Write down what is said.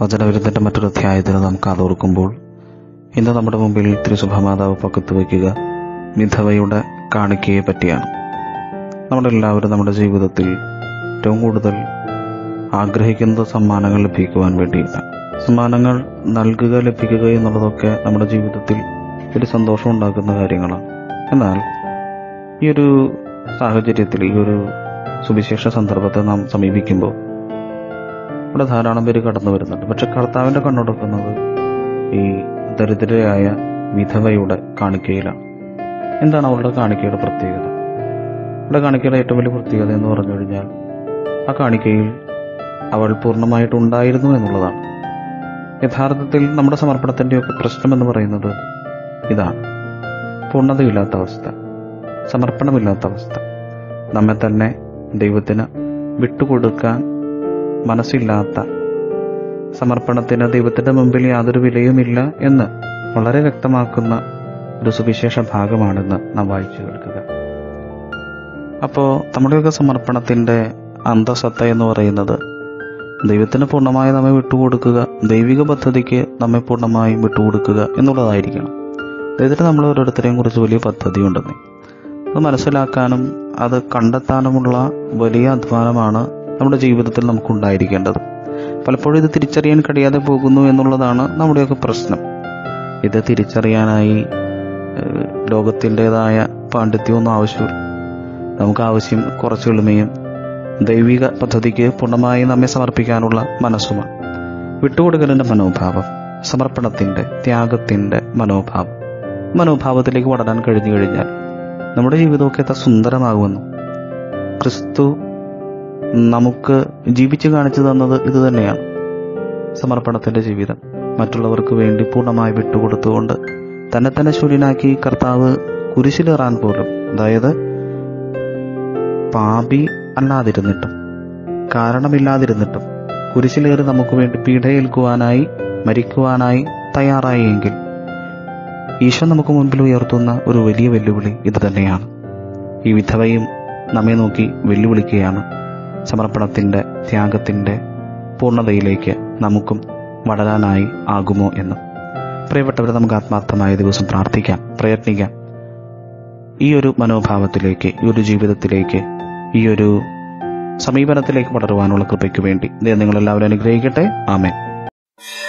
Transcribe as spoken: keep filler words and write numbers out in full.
വചനവിരുദ്ധൻ്റെ മറ്റൊരു അധ്യായത്തിന് നാം കാതോർക്കുമ്പോൾ ഇന്ന് നമ്മുടെ മുമ്പിൽ തിരുസഭാമാതാവ് പക്കത്ത് വയ്ക്കുക വിധവയുടെ കാണിക്കയെ പറ്റിയാണ്. നമ്മളെല്ലാവരും നമ്മുടെ ജീവിതത്തിൽ ഏറ്റവും കൂടുതൽ ആഗ്രഹിക്കുന്നത് സമ്മാനങ്ങൾ ലഭിക്കുവാൻ വേണ്ടിയിട്ടാണ്. സമ്മാനങ്ങൾ നൽകുക, ലഭിക്കുക എന്നുള്ളതൊക്കെ നമ്മുടെ ജീവിതത്തിൽ ഒരു സന്തോഷം ഉണ്ടാക്കുന്ന കാര്യങ്ങളാണ്. എന്നാൽ ഈ ഒരു സാഹചര്യത്തിൽ, ഈ ഒരു സുവിശേഷ സന്ദർഭത്തെ നാം സമീപിക്കുമ്പോൾ ഇവിടെ ധാരാളം പേര് കടന്നു വരുന്നുണ്ട്. പക്ഷെ കർത്താവിൻ്റെ കണ്ണുടക്കുന്നത് ഈ ദരിദ്രയായ വിധവയുടെ കാണിക്കയിലാണ്. എന്താണ് അവളുടെ കാണിക്കയുടെ പ്രത്യേകത? അവളുടെ കാണിക്കയുടെ ഏറ്റവും വലിയ പ്രത്യേകത എന്ന് പറഞ്ഞു കഴിഞ്ഞാൽ ആ കാണിക്കയിൽ അവൾ പൂർണ്ണമായിട്ടുണ്ടായിരുന്നു എന്നുള്ളതാണ്. യഥാർത്ഥത്തിൽ നമ്മുടെ സമർപ്പണത്തിൻ്റെയൊക്കെ പ്രശ്നം എന്ന് പറയുന്നത് ഇതാണ്: പൂർണ്ണതയില്ലാത്ത അവസ്ഥ, സമർപ്പണമില്ലാത്ത അവസ്ഥ, നമ്മെ തന്നെ ദൈവത്തിന് വിട്ടുകൊടുക്കാൻ മനസ്സില്ലാത്ത, സമർപ്പണത്തിന് ദൈവത്തിൻ്റെ മുമ്പിൽ യാതൊരു വിലയുമില്ല എന്ന് വളരെ വ്യക്തമാക്കുന്ന ഒരു സുവിശേഷ ഭാഗമാണെന്ന് നാം വായിച്ചു കേൾക്കുക. അപ്പോൾ നമ്മുടെയൊക്കെ സമർപ്പണത്തിൻ്റെ അന്തസത്ത എന്ന് പറയുന്നത് ദൈവത്തിന് പൂർണ്ണമായി നമ്മെ വിട്ടുകൊടുക്കുക, ദൈവിക പദ്ധതിക്ക് നമ്മെ പൂർണ്ണമായും വിട്ടുകൊടുക്കുക എന്നുള്ളതായിരിക്കണം. ദൈവത്തിന് നമ്മൾ ഓരോരുത്തരെയും കുറിച്ച് വലിയ പദ്ധതി ഉണ്ടെന്ന് അത് മനസ്സിലാക്കാനും അത് കണ്ടെത്താനുമുള്ള വലിയ അധ്വാനമാണ് നമ്മുടെ ജീവിതത്തിൽ നമുക്കുണ്ടായിരിക്കേണ്ടത്. പലപ്പോഴും ഇത് തിരിച്ചറിയാൻ കഴിയാതെ പോകുന്നു എന്നുള്ളതാണ് നമ്മുടെയൊക്കെ പ്രശ്നം. ഇത് തിരിച്ചറിയാനായി ലോകത്തിൻ്റെതായ പാണ്ഡിത്യമൊന്നും ആവശ്യമില്ല. നമുക്ക് ആവശ്യം കുറച്ച് എളിമയും ദൈവിക പദ്ധതിക്ക് പൂർണ്ണമായി നമ്മെ സമർപ്പിക്കാനുള്ള മനസ്സുമാണ്. വിട്ടുകൊടുക്കലിൻ്റെ മനോഭാവം, സമർപ്പണത്തിൻ്റെ, ത്യാഗത്തിൻ്റെ മനോഭാവം, മനോഭാവത്തിലേക്ക് വളരാൻ കഴിഞ്ഞു കഴിഞ്ഞാൽ നമ്മുടെ ജീവിതമൊക്കെ എത്ര സുന്ദരമാകുമെന്നു. ക്രിസ്തു നമുക്ക് ജീവിച്ച് കാണിച്ചു തന്നത് ഇത് തന്നെയാണ്. സമർപ്പണത്തിൻ്റെ ജീവിതം, മറ്റുള്ളവർക്ക് വേണ്ടി പൂർണ്ണമായി വിട്ടുകൊടുത്തുകൊണ്ട് തന്നെ തന്നെ ശൂന്യനാക്കി കർത്താവ് കുരിശിലേറാൻ പോലും, അതായത് പാപി അല്ലാതിരുന്നിട്ടും കാരണമില്ലാതിരുന്നിട്ടും കുരിശിലേറി നമുക്ക് വേണ്ടി പീഡയേൽക്കുവാനായി, മരിക്കുവാനായി തയ്യാറായി എങ്കിൽ ഈശോ നമുക്ക് മുൻപിൽ ഉയർത്തുന്ന ഒരു വലിയ വെല്ലുവിളി ഇത് തന്നെയാണ്. ഈ വിധവയും നമ്മെ നോക്കി വെല്ലുവിളിക്കുകയാണ് സമർപ്പണത്തിൻ്റെ, ത്യാഗത്തിൻ്റെ പൂർണ്ണതയിലേക്ക് നമുക്കും വളരാനായി ആകുമോ എന്ന്. പ്രിയപ്പെട്ടവരെ, നമുക്ക് ആത്മാർത്ഥമായ ദിവസം പ്രാർത്ഥിക്കാം, പ്രയത്നിക്കാം. ഈ ഒരു മനോഭാവത്തിലേക്ക്, ഈ ഒരു ജീവിതത്തിലേക്ക്, ഈ ഒരു സമീപനത്തിലേക്ക് വളരുവാനുള്ള കൃപയ്ക്ക് വേണ്ടി ദൈവം നിങ്ങളെല്ലാവരും അനുഗ്രഹിക്കട്ടെ. ആമേൻ.